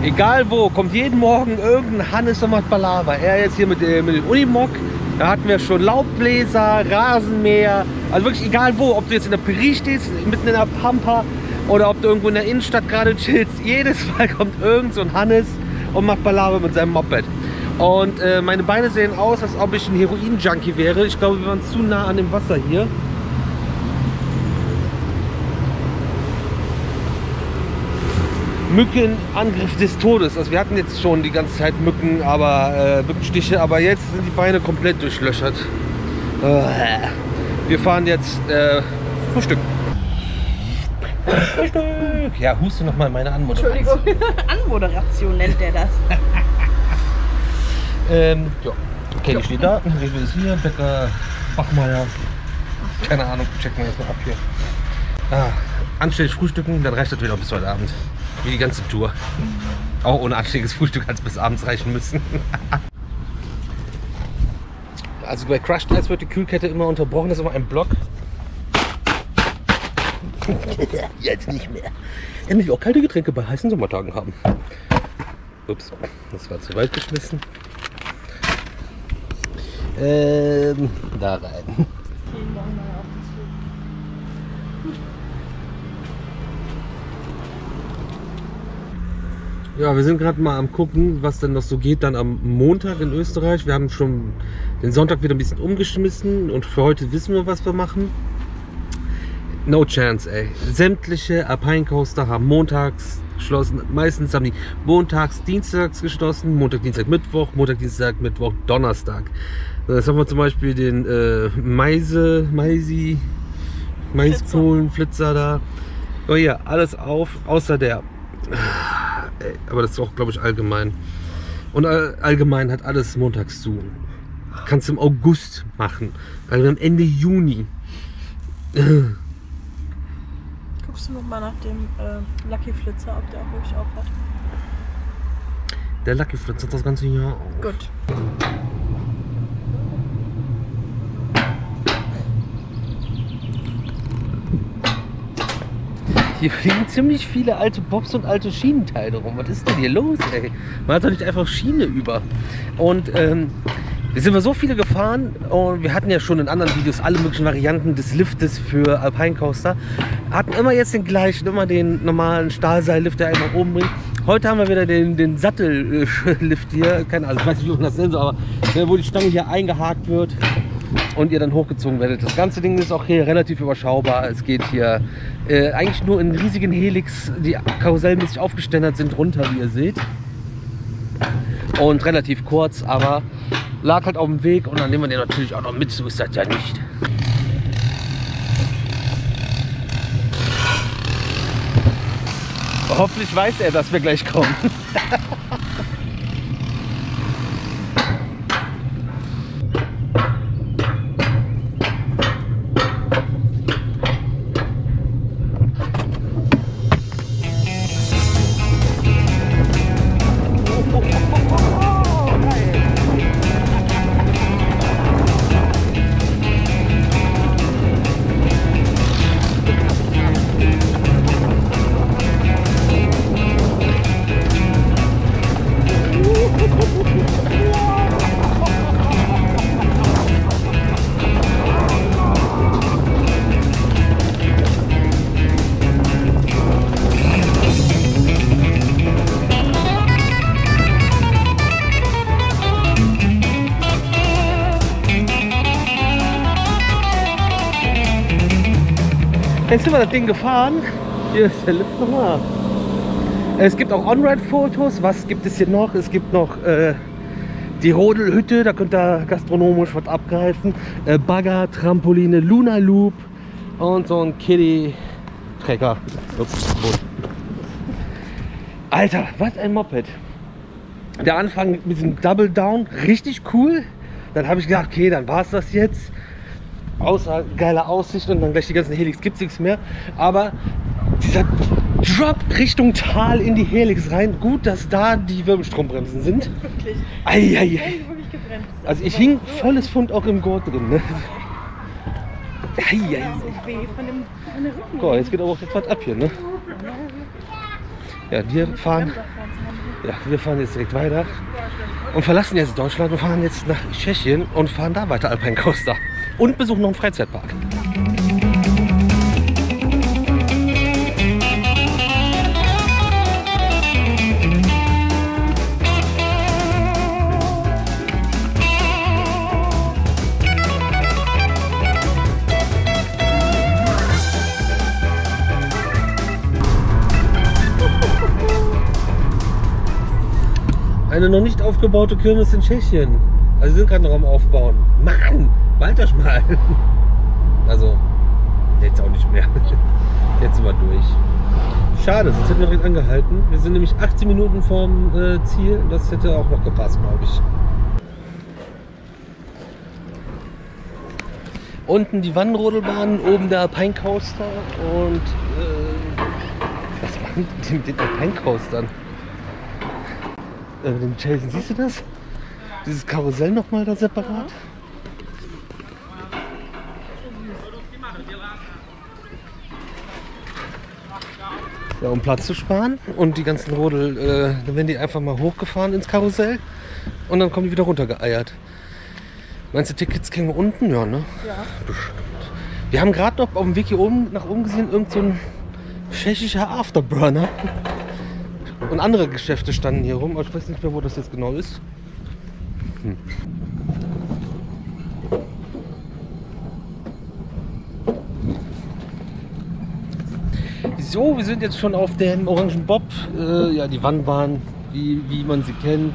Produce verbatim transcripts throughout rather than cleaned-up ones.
Egal wo, kommt jeden Morgen irgendein Hannes und macht Palaver. Er jetzt hier mit, äh, mit dem Unimog, da hatten wir schon Laubbläser, Rasenmäher, also wirklich egal wo, ob du jetzt in der Prärie stehst, mitten in der Pampa oder ob du irgendwo in der Innenstadt gerade chillst, jedes Mal kommt irgend so ein Hannes und macht Palaver mit seinem Moped. Und äh, meine Beine sehen aus, als ob ich ein Heroin-Junkie wäre. Ich glaube, wir waren zu nah an dem Wasser hier. Mückenangriff des Todes. Also wir hatten jetzt schon die ganze Zeit Mücken, aber äh, Mückenstiche, aber jetzt sind die Beine komplett durchlöchert. Äh, wir fahren jetzt äh, Frühstück. Frühstück. Ja, huste noch mal meine Anmoderation. Entschuldigung, Anmoderation nennt der das. ähm, ja. Okay, die steht da. Wie ist hier? Bäcker, Bachmeier. Keine Ahnung, checken wir jetzt mal ab hier. Ah, anständig frühstücken, dann reicht das wieder bis heute Abend. Wie die ganze Tour. Auch ohne anständiges Frühstück hat es bis abends reichen müssen. Also bei Crushed Ice wird die Kühlkette immer unterbrochen. Das ist immer ein Block. Jetzt nicht mehr. Endlich auch kalte Getränke bei heißen Sommertagen haben. Ups, das war zu weit geschmissen. Ähm, da rein. Ja, wir sind gerade mal am gucken, was denn noch so geht dann am Montag in Österreich. Wir haben schon den Sonntag wieder ein bisschen umgeschmissen und für heute wissen wir, was wir machen. No chance, ey. Sämtliche Alpine Coaster haben montags geschlossen. Meistens haben die montags, dienstags geschlossen. Montag, Dienstag, Mittwoch. Montag, Dienstag, Mittwoch, Donnerstag. Jetzt haben wir zum Beispiel den äh, Meise, Meisi, Maiskohlen, Flitzer da. Oh ja, alles auf, außer der. Aber das ist auch, glaube ich, allgemein. Und allgemein hat alles montags zu. Kannst du im August machen. Also am Ende Juni. Guckst du noch mal nach dem äh, Lucky Flitzer, ob der auch wirklich auf hat? Der Lucky Flitzer hat das ganze Jahr auf. Gut. Hier fliegen ziemlich viele alte Bobs und alte Schienenteile rum. Was ist denn hier los, ey? Man hat doch nicht einfach Schiene über. Und ähm, wir sind wir so viele gefahren und wir hatten ja schon in anderen Videos alle möglichen Varianten des Liftes für Alpine Coaster. Hatten immer jetzt den gleichen, immer den normalen Stahlseillift, der einen nach oben bringt. Heute haben wir wieder den, den Sattellift hier. Keine Ahnung, ich weiß nicht, wie man das nennt, aber wo die Stange hier eingehakt wird und ihr dann hochgezogen werdet. Das ganze Ding ist auch hier relativ überschaubar. Es geht hier äh, eigentlich nur in riesigen Helix, die karussellmäßig aufgeständert sind, runter, wie ihr seht. Und relativ kurz, aber lag halt auf dem Weg und dann nehmen wir den natürlich auch noch mit, so ist das ja nicht. Hoffentlich weiß er, dass wir gleich kommen. Jetzt sind wir das Ding gefahren. Hier ist der Lift nochmal. Es gibt auch On-Ride-Fotos. Was gibt es hier noch? Es gibt noch äh, die Rodelhütte, da könnt ihr gastronomisch was abgreifen. Äh, Bagger, Trampoline, Luna Loop und so ein Kiddie-Trecker. Alter, was ein Moped. Der Anfang mit diesem Double Down, richtig cool. Dann habe ich gedacht, okay, dann war es das jetzt. Außer geile Aussicht und dann gleich die ganzen Helix, gibt es nichts mehr. Aber dieser Drop Richtung Tal in die Helix rein, gut, dass da die Wirbelstrombremsen sind. Wirklich. Eieiei. Ich bin wirklich gebremst. Also ich hing volles Pfund auch im Gurt drin. Ne? Eieiei. Ich weh von dem, von der Rücken. Boah, jetzt geht aber auch etwas ab hier. Ne? Ja, wir fahren Ja, wir fahren jetzt direkt weiter und verlassen jetzt Deutschland und fahren jetzt nach Tschechien und fahren da weiter Alpine Coaster und besuchen noch einen Freizeitpark. Eine noch nicht aufgebaute Kirmes in Tschechien. Also sie sind gerade noch am Aufbauen. Mann, bald euch mal. Also, jetzt auch nicht mehr. Jetzt sind wir durch. Schade, sonst hätten wir direkt angehalten. Wir sind nämlich achtzehn Minuten vorm äh, Ziel. Das hätte auch noch gepasst, glaube ich. Unten die Wandenrodelbahn, oben der Alpine Coaster und äh, was machen die mit den Alpine Coastern? Äh, den Jason, siehst du das? Dieses Karussell nochmal da separat? Ja, um Platz zu sparen und die ganzen Rodel, äh, dann werden die einfach mal hochgefahren ins Karussell und dann kommen die wieder runtergeeiert. Meinst du, Tickets kriegen wir unten? Ja, ne? Ja. Bestimmt. Wir haben gerade noch auf dem Weg hier oben nach oben gesehen, irgend so ein tschechischer Afterburner. Und andere Geschäfte standen hier rum, aber ich weiß nicht mehr, wo das jetzt genau ist. Hm. So, wir sind jetzt schon auf dem Orangen Bob. Äh, ja, die Wannbahn, wie, wie man sie kennt.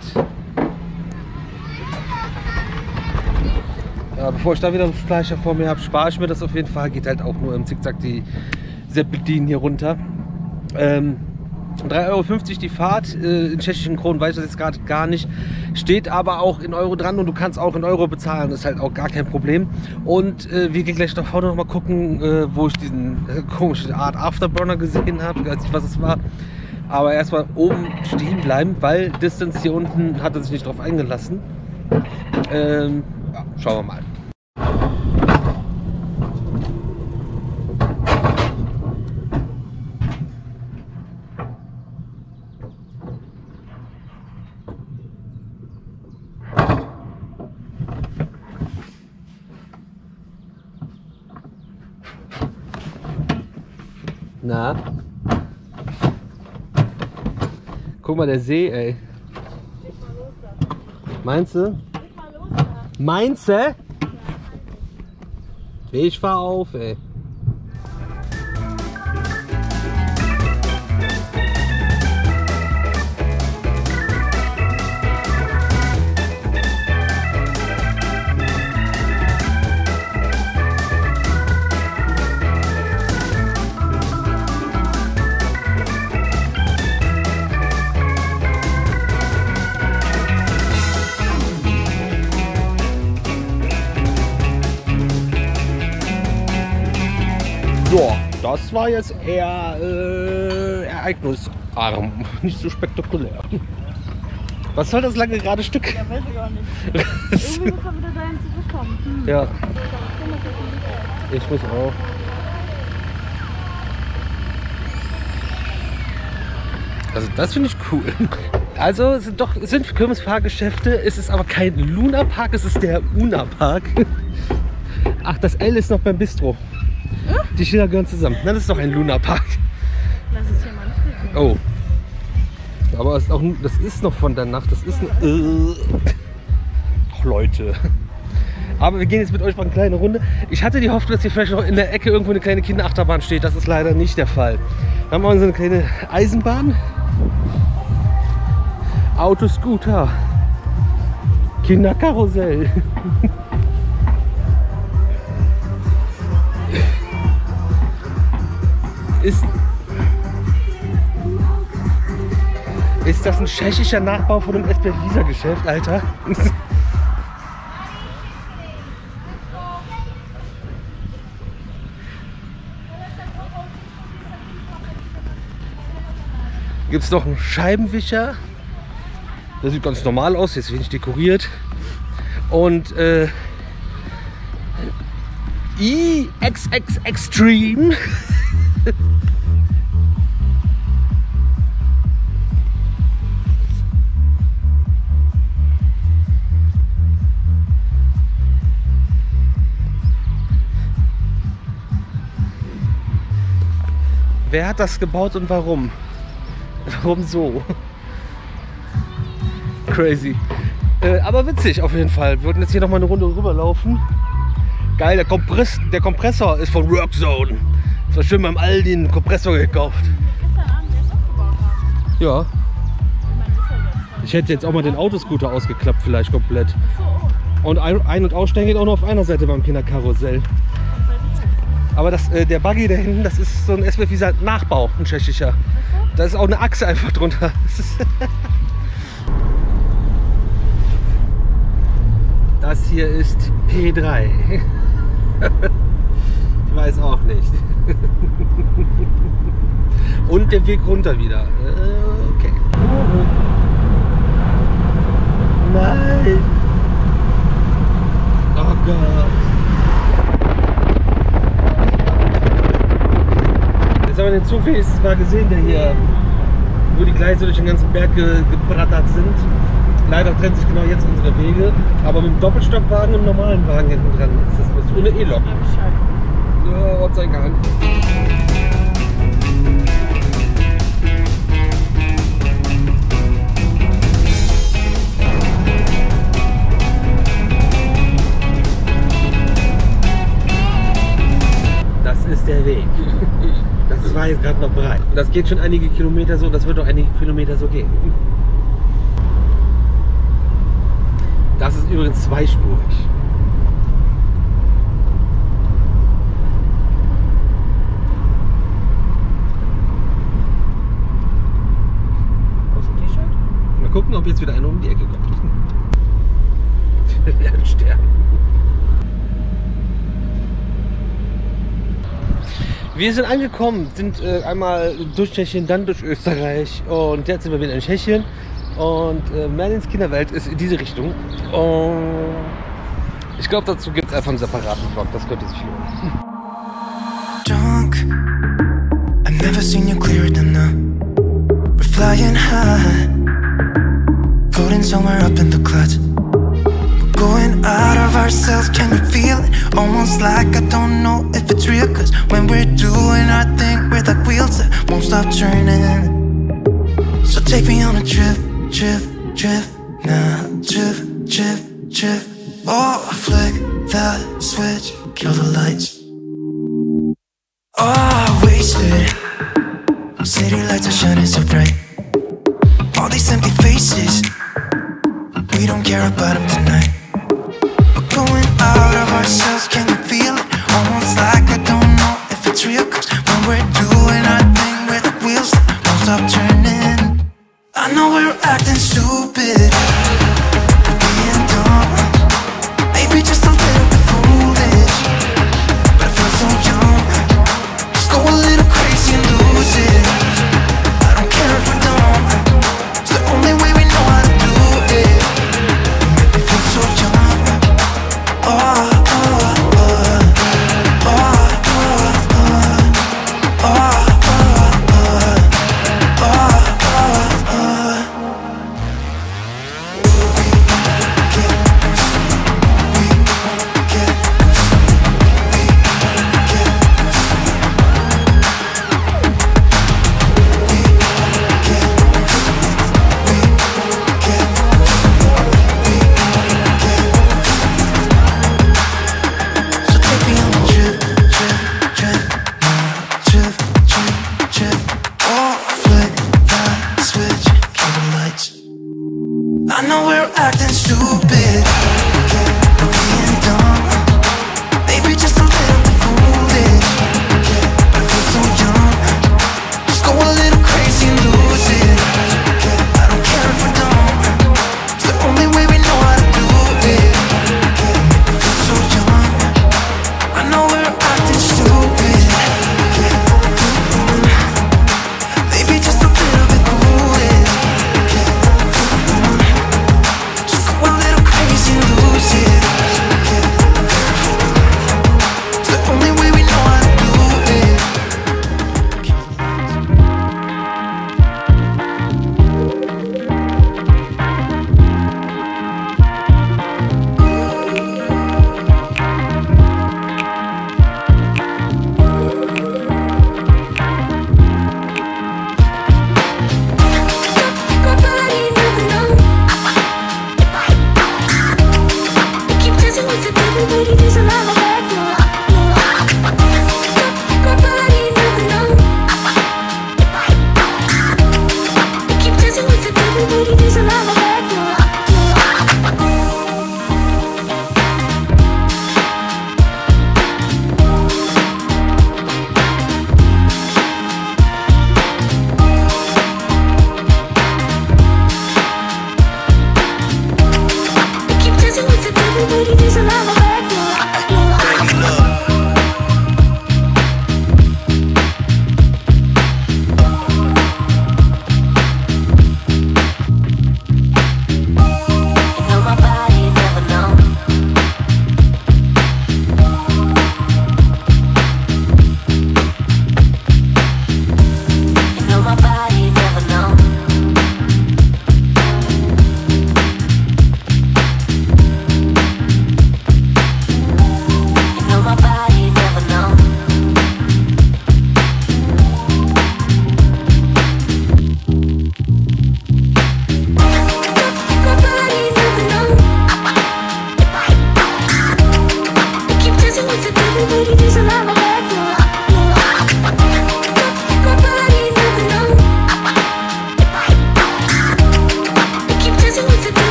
Ja, bevor ich da wieder einen Speicher vor mir habe, spare ich mir das auf jeden Fall. Geht halt auch nur im Zickzack die Zeppelin hier runter. Ähm, drei Euro fünfzig die Fahrt, äh, in tschechischen Kronen weiß ich das jetzt gerade gar nicht, steht aber auch in Euro dran und du kannst auch in Euro bezahlen, das ist halt auch gar kein Problem. Und äh, wir gehen gleich nach vorne noch mal gucken, äh, wo ich diesen äh, komischen Art Afterburner gesehen habe, ich weiß nicht, was es war. Aber erstmal oben stehen bleiben, weil Distance hier unten hat er sich nicht drauf eingelassen. Ähm, ja, schauen wir mal. Na? Guck mal, der See, ey. Meinst du? Meinst du? Ich fahr auf, ey. Ja, das war jetzt eher äh, ereignisarm, nicht so spektakulär. Was soll das lange gerade Stück? Ja, weiß ich auch nicht. Irgendwie muss man wieder dahin zurückkommen. Hm. Ja, ich muss auch. Also das finde ich cool. Also es sind doch es sind Kirmesfahrgeschäfte, es ist aber kein Luna Park, es ist der Una Park. Ach, das L ist noch beim Bistro. Die Schilder gehören zusammen. Das ist doch ein Luna Park. Lass es hier mal nicht wissen. Oh. Aber es ist auch, das ist noch von der Nacht. Das ist ein. Äh. Ach, Leute. Aber wir gehen jetzt mit euch mal eine kleine Runde. Ich hatte die Hoffnung, dass hier vielleicht noch in der Ecke irgendwo eine kleine Kinderachterbahn steht. Das ist leider nicht der Fall. Dann haben wir so eine kleine Eisenbahn. Autoscooter. Kinderkarussell. Ist, ist das ein tschechischer Nachbau von dem S B Visa-Geschäft, Alter? Gibt es noch einen Scheibenwischer? Das sieht ganz normal aus, jetzt wenig dekoriert. Und äh, E X X Extreme. Wer hat das gebaut und warum? Warum so? Crazy. Äh, aber witzig auf jeden Fall. Wir wollten jetzt hier noch mal eine Runde rüberlaufen. Geil, der, Kompress der Kompressor ist von Workzone. Das war schön beim Aldi einen Kompressor gekauft. Gestern Abend erst aufgebaut haben. Ja. Ich meine, ist ja jetzt. Ich hätte jetzt auch mal den Autoscooter ausgeklappt, vielleicht komplett. Ach so, oh. Und ein-, ein- und aussteigen geht auch nur auf einer Seite beim Kinderkarussell. Aber das, äh, der Buggy da hinten, das ist so ein S B F Nachbau, ein tschechischer. Da ist auch eine Achse einfach drunter. Das hier ist P drei. Ich weiß auch nicht. Und der Weg runter wieder. Okay. Nein. Oh Gott. Jetzt haben wir den Zug wenigstens mal gesehen, der hier, wo die Gleise durch den ganzen Berg ge gebrattert sind. Leider trennt sich genau jetzt unsere Wege, aber mit dem Doppelstockwagen und einem normalen Wagen hinten dran ist das was ohne E-Lok. Ja, Gott sei Dank. Das ist der Weg. Das war jetzt gerade noch breit. Das geht schon einige Kilometer so, das wird auch einige Kilometer so gehen. Das ist übrigens zweispurig. Wo ist ein T-Shirt? Mal gucken, ob jetzt wieder einer um die Ecke kommt. Wir werden sterben. Wir sind angekommen, sind äh, einmal durch Tschechien, dann durch Österreich und jetzt sind wir wieder in Tschechien. Und äh, Merlins Kinderwelt ist in diese Richtung. Und ich glaube, dazu gibt es einfach einen separaten Vlog. Das könnte sich lohnen. Drunk, I've never seen you clearer than now. We're flying high, floating somewhere up in the clouds. We're going out of ourselves, can you feel it? Almost like I don't know if it's real. Cause when we're doing our thing, we're like wheels that won't stop turning. So take me on a trip. Trip, trip, now trip, trip, trip. Oh, flick that switch, kill the lights. Oh, wasted. City lights are shining so bright. All these empty faces, we don't care about them tonight. We're going out of ourselves, can you feel it? Almost like I don't know if it's real. Cause when we're doing our thing, we're the wheels that won't stop turning. I know we're acting stupid, being dumb, maybe just a little bit foolish, but I feel so young. Just go a little crazy and lose it. I don't care if we're dumb, it's the only way we know how to do it. You make me feel so young. Oh, oh, oh, oh, oh, oh, oh, oh. I know we're acting stupid, being dumb, maybe just a little bit foolish, but I feel so young. Just go a little crazy and lose it. I don't care if we're dumb, it's the only way we know how to do it. I feel so young. I know we're acting stupid, maybe just a little bit foolish. Just go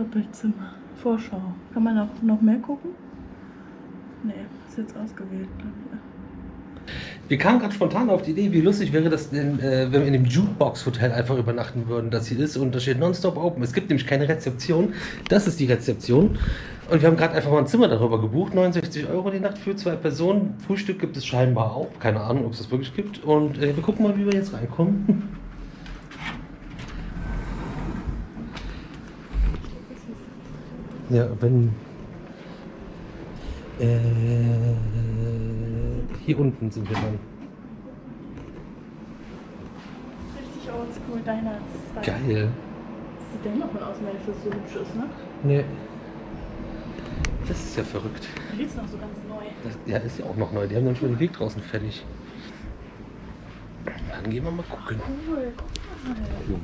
Doppelzimmer. Vorschau. Kann man noch, noch mehr gucken? Nee, ist jetzt ausgewählt. Wir kamen gerade spontan auf die Idee, wie lustig wäre das denn, äh, wenn wir in dem Jukebox-Hotel einfach übernachten würden, das hier ist und da steht nonstop open. Es gibt nämlich keine Rezeption. Das ist die Rezeption. Und wir haben gerade einfach mal ein Zimmer darüber gebucht. neunundsechzig Euro die Nacht für zwei Personen. Frühstück gibt es scheinbar auch. Keine Ahnung, ob es das wirklich gibt. Und äh, wir gucken mal, wie wir jetzt reinkommen. Ja, wenn... Äh, hier unten sind wir dann. Richtig oldschool, deiner Style. Geil. Sieht der noch mal aus, wenn das so hübsch ist, ne? Nee. Das ist ja verrückt. Da geht's noch so ganz neu. Das, ja, ist ja auch noch neu. Die haben dann schon den Weg draußen fertig. Dann gehen wir mal gucken. Cool, guck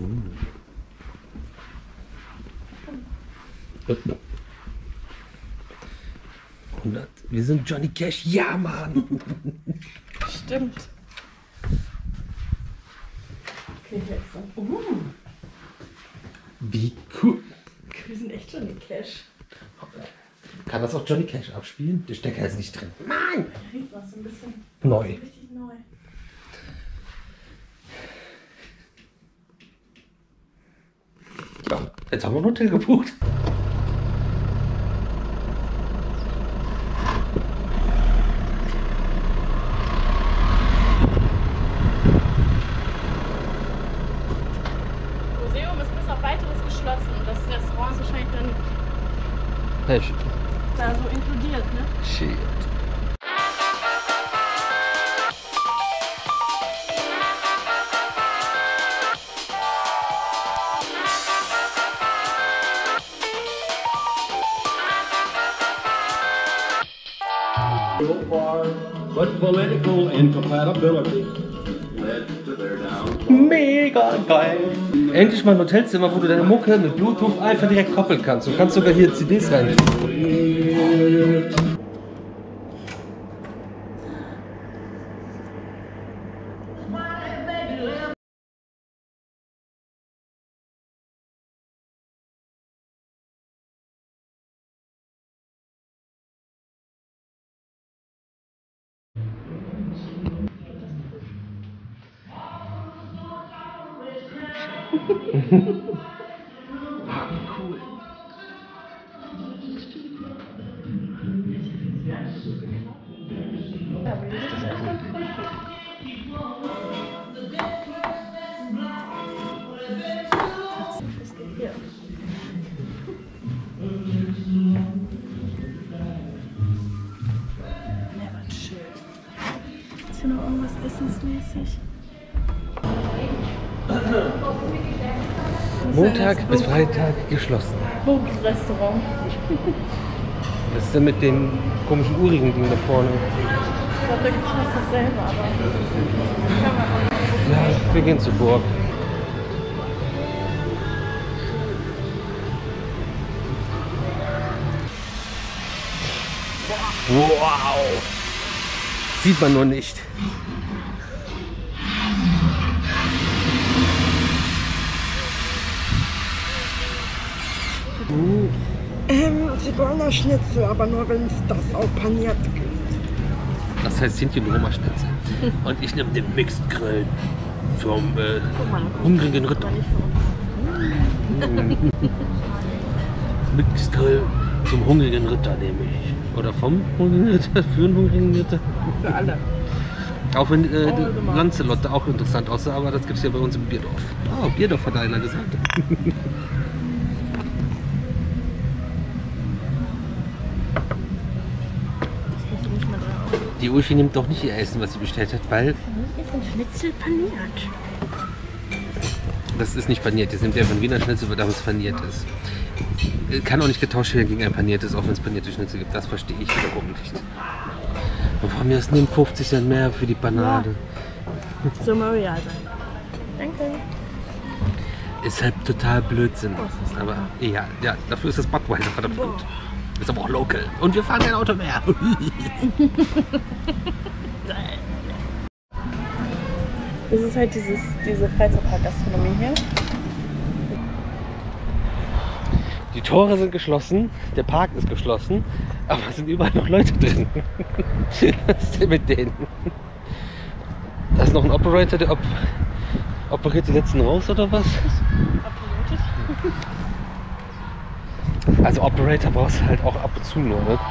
mal. hundert. Wir sind Johnny Cash. Ja, Mann. Stimmt. Okay, jetzt dann. Uh, Wie cool. wir sind echt Johnny Cash. Kann das auch Johnny Cash abspielen? Der Stecker ist nicht drin. Mann! Riecht noch so ein bisschen Neu. richtig neu. Ja, jetzt haben wir ein Hotel gebucht. Museum ist bis auf weiteres geschlossen und das Restaurant ist wahrscheinlich dann Hey, da so inkludiert, ne? shit. But political incompatibility led to their downfall. Mega geil. Endlich mal ein Hotelzimmer, wo du deine Mucke mit Bluetooth einfach direkt koppeln kannst. Du kannst sogar hier C Ds rein. Cool. Das geht hier. Never chill. Ist hier noch irgendwas essensmäßig? Montag bis Freitag geschlossen. Burgrestaurant. Was ist denn mit den komischen urigen Dingen da vorne? Ich glaube, da gibt es fast dasselbe, aber. Ja, wir gehen zur Burg. Wow! Sieht man nur nicht. Ähm, Zigeunerschnitzel, aber nur wenn es das auch paniert gibt. Das heißt Hähnchen Roma Schnitzel. Und ich nehme den Mixed Grill vom äh, hungrigen Ritter. Mixed Grill zum hungrigen Ritter nehme ich. Oder vom hungrigen Ritter für einen hungrigen Ritter. Für alle. Auch wenn äh, Lanzelotte auch interessant aussah, aber das gibt es ja bei uns im Bierdorf. Oh, Bierdorf hat einer gesagt. Die Uschi nimmt doch nicht ihr Essen, was sie bestellt hat, weil Ist ein Schnitzel paniert. das ist nicht paniert. Jetzt nimmt er von Wiener Schnitzel, weil es paniert ist. Kann auch nicht getauscht werden gegen ein paniertes, auch wenn es panierte Schnitzel gibt. Das verstehe ich wiederum nicht. Und von mir aus nimmt fünfzig Cent mehr für die Panade. So mal real sein. Danke. Ist halt total Blödsinn. Aber egal, ja, dafür ist das Budweiser verdammt gut. Ist aber auch local. Und wir fahren kein Auto mehr. Das ist halt dieses, diese Freizeitpark-Gastronomie hier. Die Tore sind geschlossen, der Park ist geschlossen, aber es sind überall noch Leute drin. Was ist denn mit denen? Da ist noch ein Operator, der op operiert die letzten raus oder was? Also Operator brauchst du halt auch ab und zu nur, ne?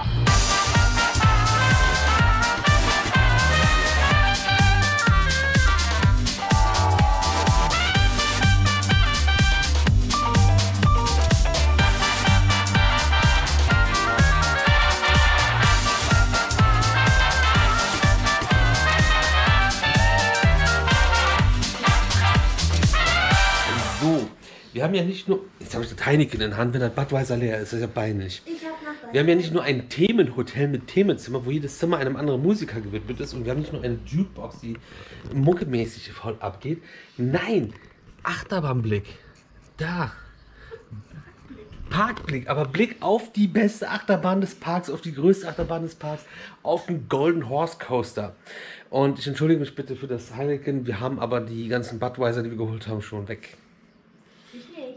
Wir haben ja nicht nur, jetzt habe ich das Heineken in der Hand, wenn das Budweiser leer ist, das ist ja peinlich. Ich hab noch Wir haben ja nicht nur ein Themenhotel mit Themenzimmer, wo jedes Zimmer einem anderen Musiker gewidmet ist und wir haben nicht nur eine Jukebox, die muckemäßig voll abgeht. Nein, Achterbahnblick. Da. Parkblick, aber Blick auf die beste Achterbahn des Parks, auf die größte Achterbahn des Parks, auf den Golden Horse Coaster. Und ich entschuldige mich bitte für das Heineken, wir haben aber die ganzen Budweiser, die wir geholt haben, schon weg. Ich nicht.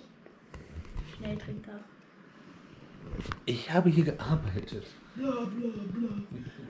Schnelltrinker. Ich habe hier gearbeitet. Bla bla bla.